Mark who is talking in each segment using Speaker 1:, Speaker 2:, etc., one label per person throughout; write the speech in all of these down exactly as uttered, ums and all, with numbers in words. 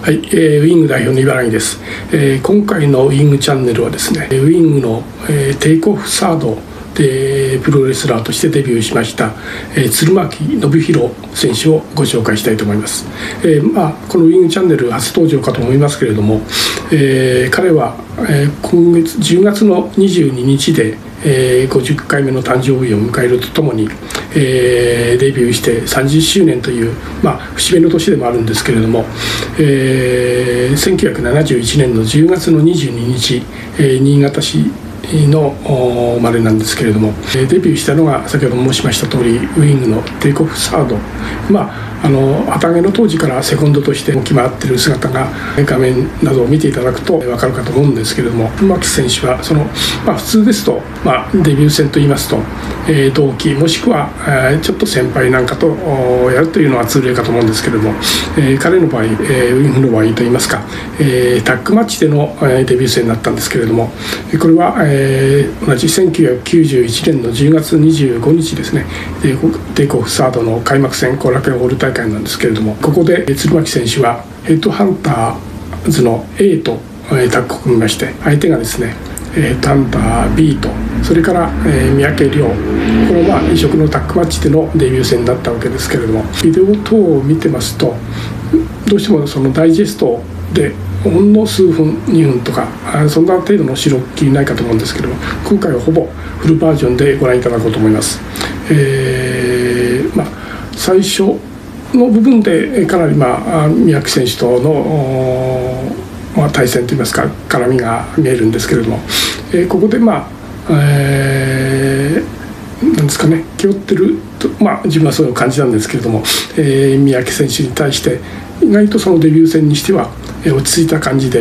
Speaker 1: はい、えー、ウィング代表の茨城です、えー、今回のウィングチャンネルはですね、ウィングの、えー、テイクオフサードでプロレスラーとしてデビューしました、えー、鶴巻信弘選手をご紹介したいと思います。えーまあ、このウィングチャンネル初登場かと思いますけれども、えー、彼は、えー、今月じゅうがつのにじゅうににちでえー、ごじゅっかいめの誕生日を迎えるとともに、えー、デビューしてさんじゅっしゅうねんという、まあ、節目の年でもあるんですけれども、えー、せんきゅうひゃくななじゅういちねんのじゅうがつのにじゅうににち、えー、新潟市の生まれなんですけれども、デビューしたのが先ほど申しました通りウィングのテイクオフサード、まああの旗揚げの当時からセコンドとして動き回っている姿が画面などを見ていただくと分かるかと思うんですけれども、牧選手はその、まあ、普通ですと、まあ、デビュー戦といいますと、えー、同期もしくは、えー、ちょっと先輩なんかとやるというのは通例かと思うんですけれども、えー、彼の場合、えー、ウィングの場合といいますか、えー、タッグマッチでの、えー、デビュー戦になったんですけれども、これは、えー、同じせんきゅうひゃくきゅうじゅういちねんのじゅうがつにじゅうごにちですね、テイクオフサードの開幕戦後楽園ホール大会なんですけれども、ここで鶴巻選手はヘッドハンターズの A とタッグを組みまして、相手がですねヘッドハンター B とそれから、えー、三宅亮、このまあ異色のタッグマッチでのデビュー戦だったわけですけれども、ビデオ等を見てますとどうしてもそのダイジェストでほんの数分にふんとかそんな程度の白きりないかと思うんですけども、今回はほぼフルバージョンでご覧いただこうと思います。えーまあ、最初の部分でかなり、まあ、三宅選手との、まあ、対戦といいますか絡みが見えるんですけれども、えー、ここでまあ、えー、なんですかね気負ってると、まあ、自分はそういう感じなんですけれども、えー、三宅選手に対して意外とそのデビュー戦にしては落ち着いた感じで、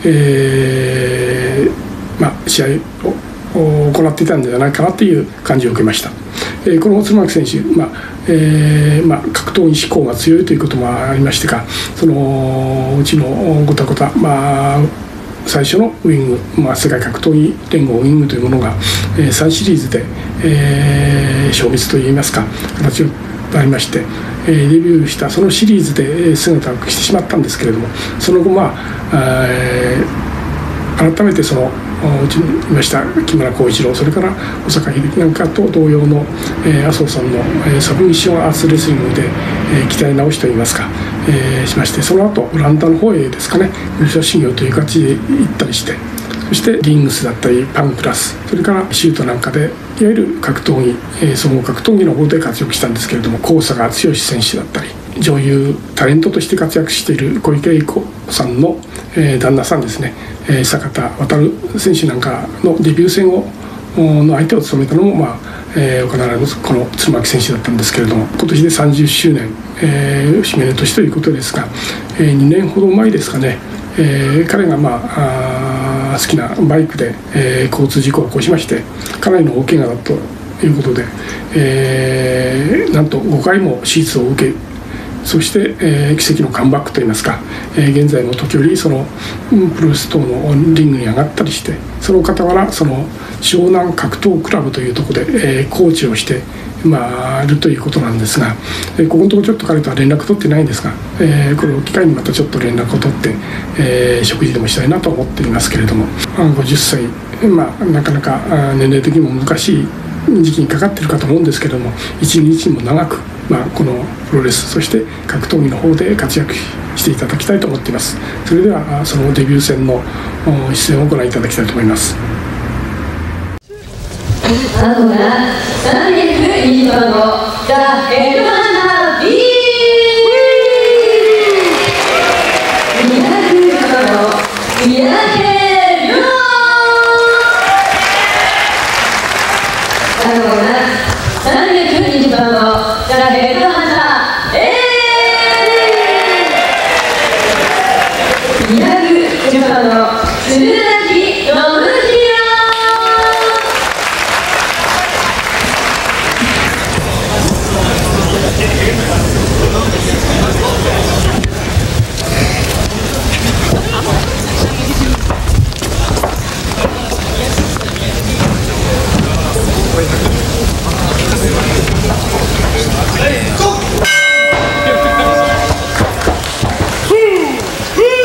Speaker 1: えーまあ、試合を行っていたんじゃないかなという感じを受けました。えー、この鶴巻選手、まあえーまあ、格闘技志向が強いということもありましてか、そのうちのごたごた、まあ、最初のウィング、まあ、世界格闘技連合ウィングというものが、えー、さんシリーズで、えー、消滅といいますか形になりまして、えー、デビューしたそのシリーズで姿を消してしまったんですけれども、その後、まあえー、改めてそのうちにいました木村浩一郎、それから小坂秀樹なんかと同様の、えー、麻生さんの、えー、サブミッションアーツレスリングで、えー、鍛え直しといいますか、えー、しまして、その後オランダの方へですかね武者修行という形で行ったりして、そしてリングスだったりパンプラス、それからシュートなんかでいわゆる格闘技、えー、総合格闘技の方で活躍したんですけれども、高佐賀剛選手だったり女優タレントとして活躍している小池栄子さんの、えー、旦那さんですね、えー、坂田航選手なんかのデビュー戦をの相手を務めたのも、まあえー、行われるこの鶴巻選手だったんですけれども、今年でさんじゅっしゅうねん、えー、節目の年ということですが、えー、にねんほど前ですかね、えー、彼が、まあ、あ好きなバイクで、えー、交通事故を起こしまして、かなりの大怪我だということで、えー、なんとごかいも手術を受け、そして、えー、奇跡のカムバックといいますか、えー、現在も時折そのプロレス等のリングに上がったりして、その傍らその湘南格闘クラブというところで、えー、コーチをして、まあ、いるということなんですが、えー、ここのところちょっと彼とは連絡取ってないんですが、えー、これを機会にまたちょっと連絡を取って、えー、食事でもしたいなと思っていますけれども、ごじゅっさい、まあ、なかなか年齢的にも難しい時期にかかっているかと思うんですけれども、一日も長く、まあ、このプロレスそして格闘技の方で活躍していただきたいと思っています。それではそのデビュー戦の一戦をご覧いただきたいと思います。
Speaker 2: あとがさんびゃくにじゅうばんのザ・ヘルマナー B、 にひゃくじゅうばんの三宅亮、あとがさんびゃくにじゅうばんのザ・ヘルマナー A、 にひゃくじゅうばんの鶴崎信弘。
Speaker 3: Woo!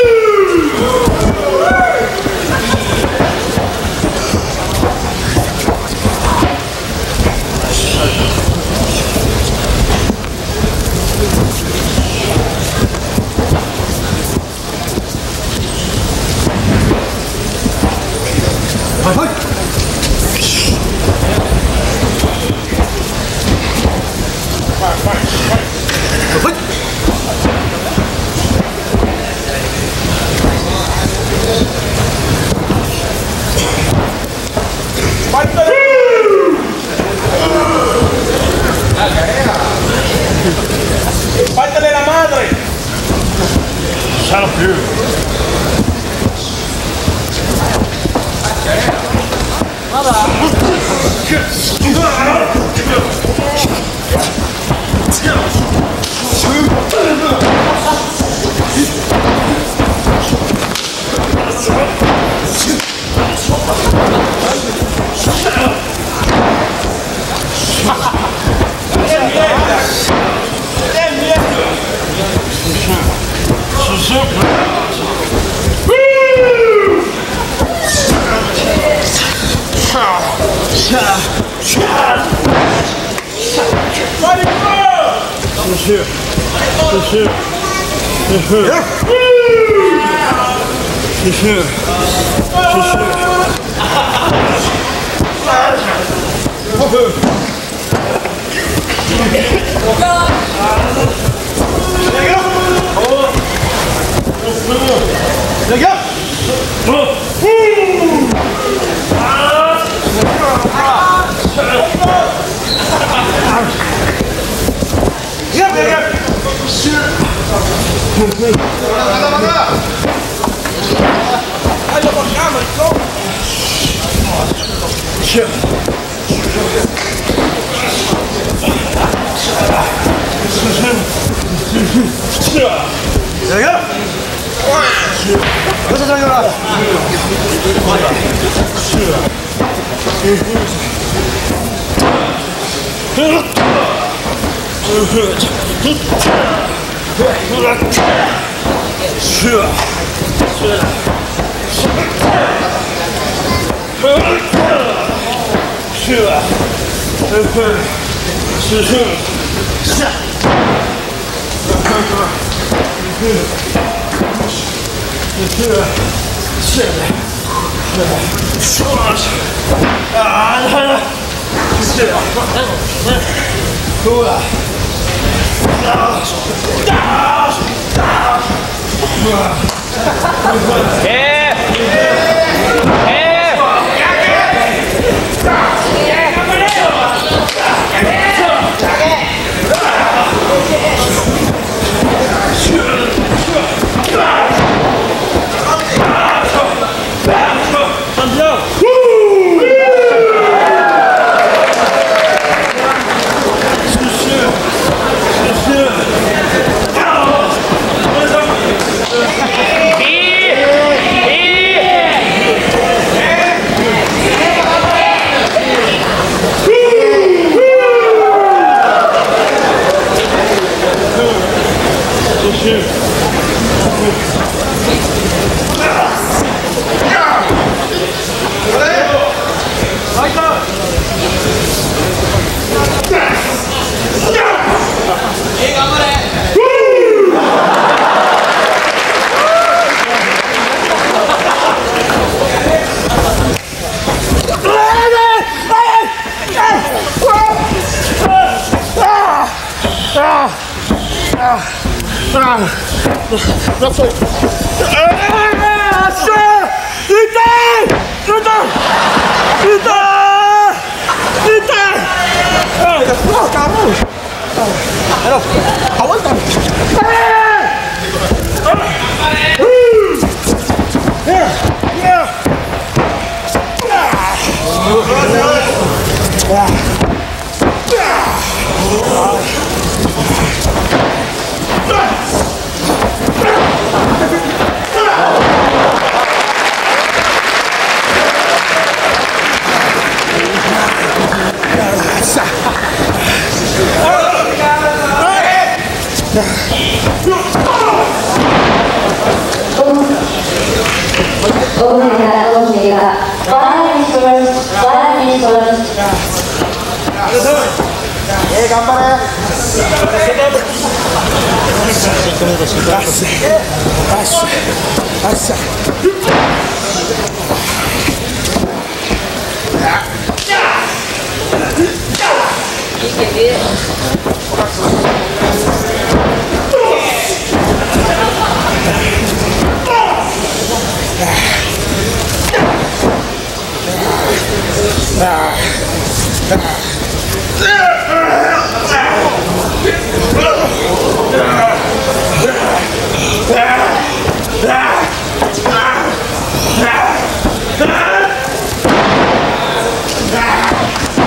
Speaker 3: Ah!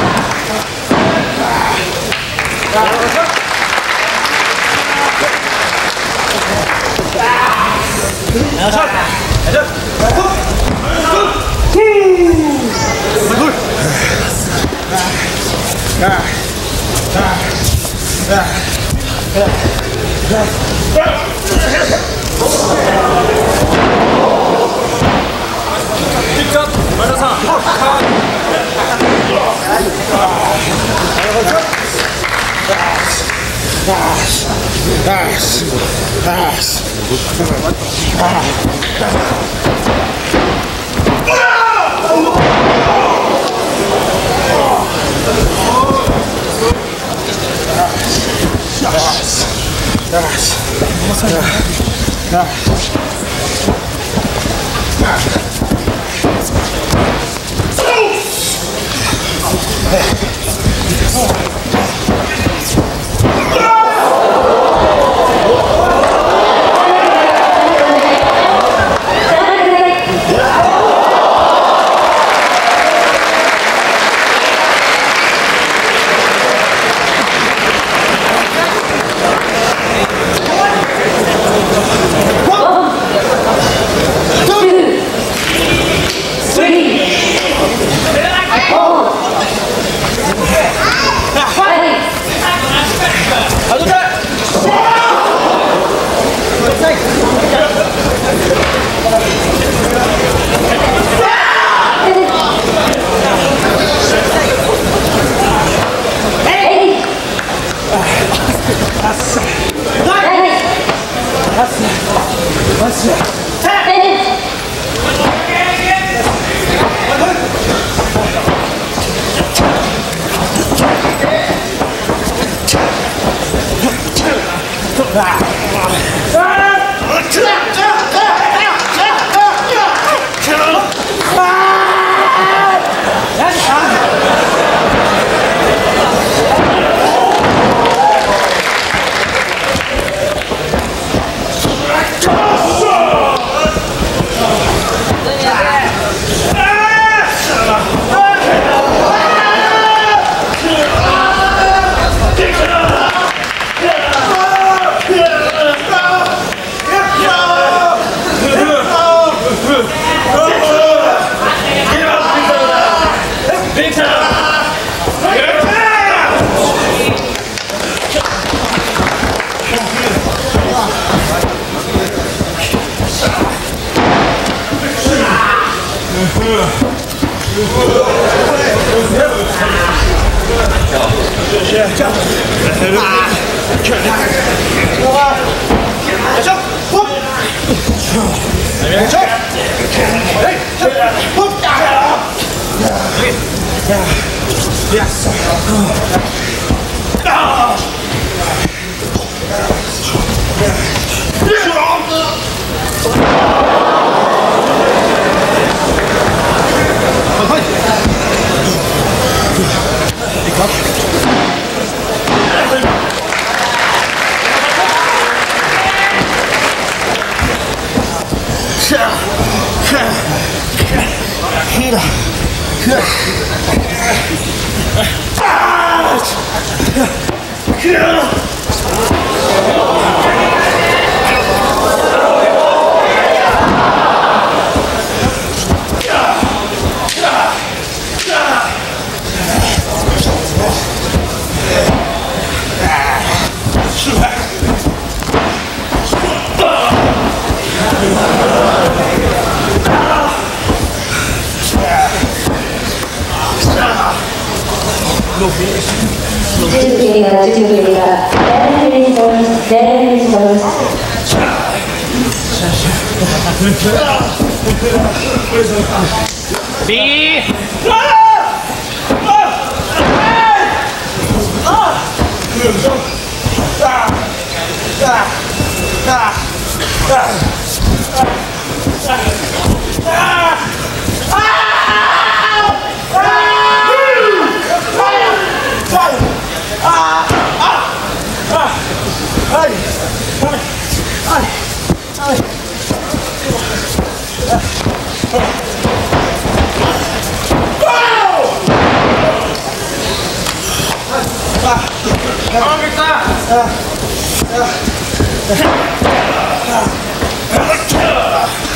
Speaker 3: 아,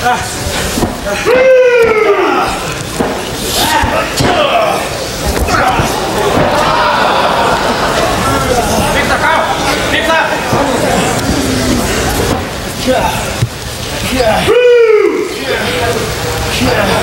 Speaker 3: Yeah.